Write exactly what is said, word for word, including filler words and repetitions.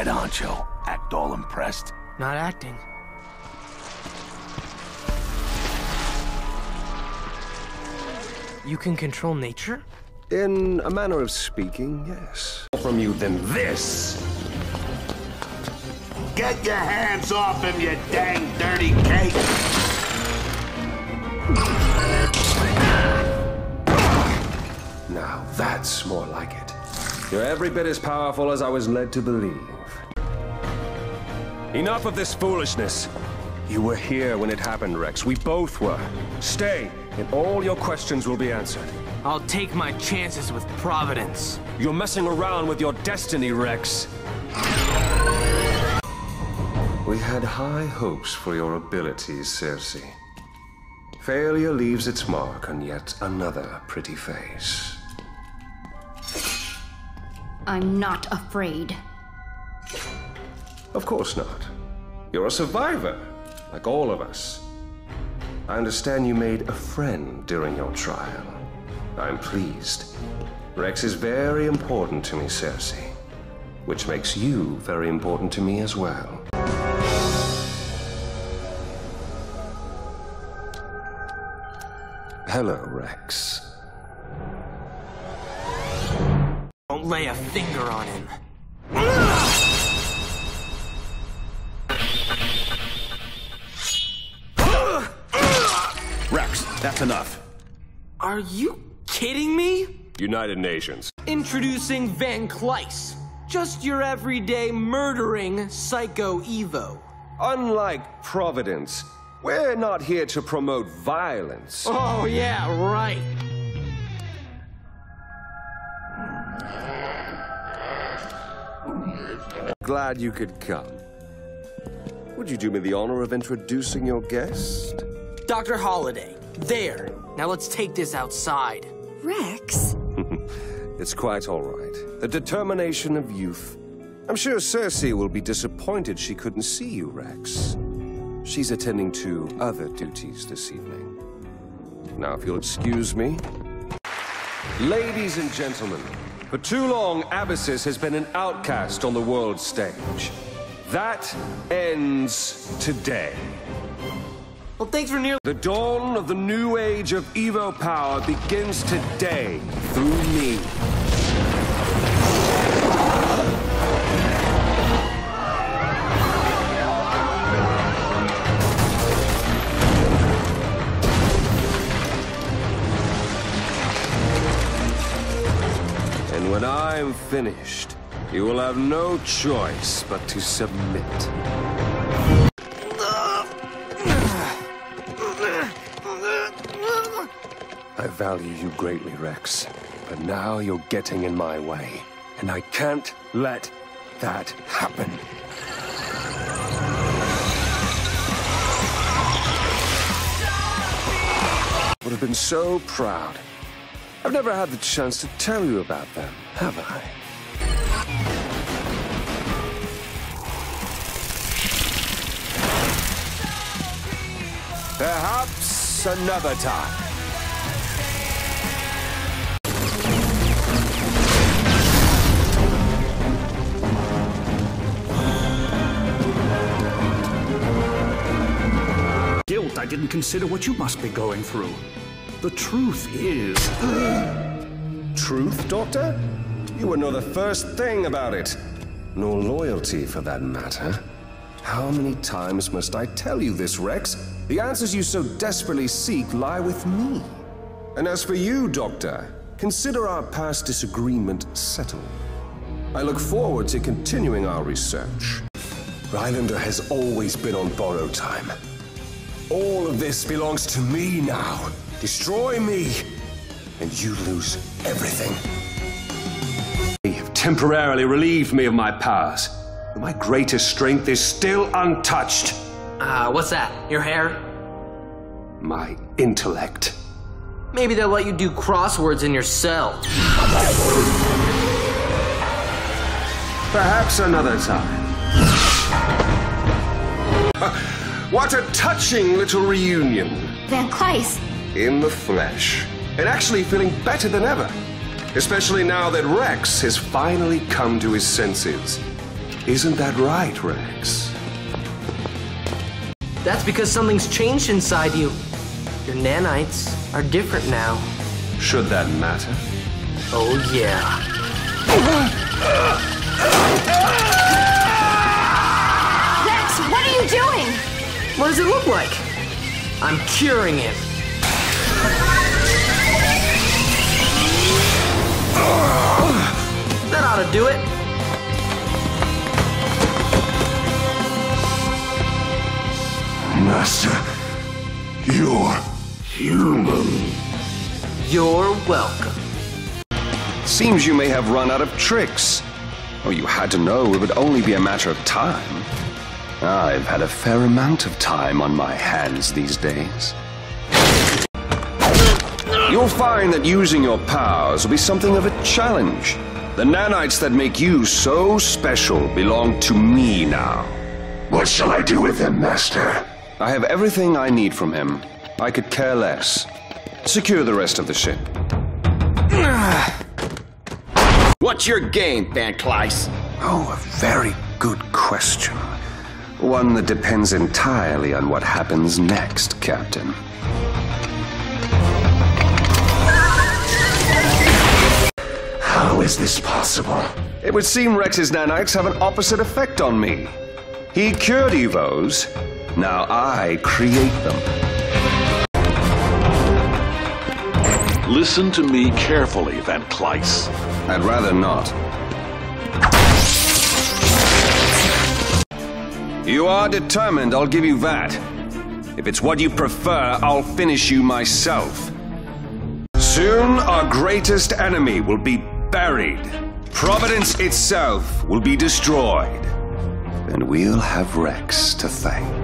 head honcho. Act all impressed. Not acting. You can control nature? In a manner of speaking, yes. From you than this. Get your hands off him, you dang dirty cake! Now that's more like it. You're every bit as powerful as I was led to believe. Enough of this foolishness. You were here when it happened, Rex. We both were. Stay, and all your questions will be answered. I'll take my chances with Providence. You're messing around with your destiny, Rex. We had high hopes for your abilities, Cersei. Failure leaves its mark on yet another pretty face. I'm not afraid. Of course not. You're a survivor, like all of us. I understand you made a friend during your trial. I'm pleased. Rex is very important to me, Cersei. Which makes you very important to me as well. Hello, Rex. Don't lay a finger on him. Rex, that's enough. Are you kidding me? United Nations. Introducing Van Kleiss. Just your everyday murdering psycho Evo. Unlike Providence, we're not here to promote violence. Oh yeah, right. Glad you could come. Would you do me the honor of introducing your guest? Doctor Holliday. There. Now let's take this outside. Rex? It's quite all right. The determination of youth. I'm sure Cersei will be disappointed she couldn't see you, Rex. She's attending to other duties this evening. Now, if you'll excuse me. Ladies and gentlemen, for too long, Abyssus has been an outcast on the world stage. That ends today. Well, thanks for nearly... The dawn of the new age of Evo power begins today through me. And when I'm finished, you will have no choice but to submit. I value you greatly, Rex, but now you're getting in my way, and I can't let that happen. I would have been so proud. I've never had the chance to tell you about them, have I? Perhaps another time. Guilt, I didn't consider what you must be going through. The truth is... Truth, Doctor? You would know the first thing about it. Nor loyalty, for that matter. How many times must I tell you this, Rex? The answers you so desperately seek lie with me. And as for you, Doctor, consider our past disagreement settled. I look forward to continuing our research. Rylander has always been on borrowed time. All of this belongs to me now. Destroy me, and you lose everything. You have temporarily relieved me of my powers, but my greatest strength is still untouched. Uh, what's that? Your hair? My intellect. Maybe they'll let you do crosswords in your cell. Perhaps another time. What a touching little reunion. Van Kleiss. In the flesh. And actually feeling better than ever. Especially now that Rex has finally come to his senses. Isn't that right, Rex? That's because something's changed inside you. Your nanites are different now. Should that matter? Oh, yeah. Rex, what are you doing? What does it look like? I'm curing him. That ought to do it. Master, you're human. You're welcome. Seems you may have run out of tricks. Oh, you had to know it would only be a matter of time. I've had a fair amount of time on my hands these days. You'll find that using your powers will be something of a challenge. The nanites that make you so special belong to me now. What shall I do with them, Master? I have everything I need from him. I could care less. Secure the rest of the ship. What's your game, Van Kleiss? Oh, a very good question. One that depends entirely on what happens next, Captain. How is this possible? It would seem Rex's nanites have an opposite effect on me. He cured E V Os. Now I create them. Listen to me carefully, Van Kleiss. I'd rather not. You are determined, I'll give you that. If it's what you prefer, I'll finish you myself. Soon, our greatest enemy will be buried. Providence itself will be destroyed. And we'll have Rex to thank.